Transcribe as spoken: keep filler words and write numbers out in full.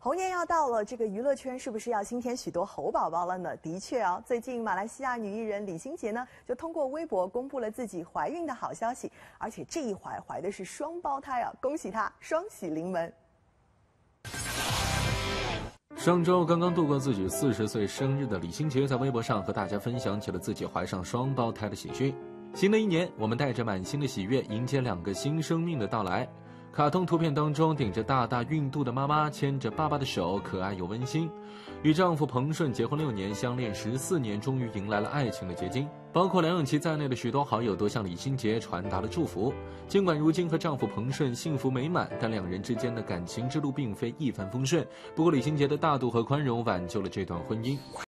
猴年要到了，这个娱乐圈是不是要新添许多猴宝宝了呢？的确啊，最近马来西亚女艺人李心洁呢，就通过微博公布了自己怀孕的好消息，而且这一怀怀的是双胞胎啊，恭喜她，双喜临门。 上周刚刚度过自己四十岁生日的李心洁，在微博上和大家分享起了自己怀上双胞胎的喜讯。新的一年，我们带着满心的喜悦迎接两个新生命的到来。卡通图片当中，顶着大大孕肚的妈妈牵着爸爸的手，可爱又温馨。与丈夫彭顺结婚六年，相恋十四年，终于迎来了爱情的结晶。包括梁咏琪在内的许多好友都向李心洁传达了祝福。尽管如今和丈夫彭顺幸福美满，但两人之间的感情之路并非一帆风顺。不过李心洁的大度和宽容挽救了这段婚姻。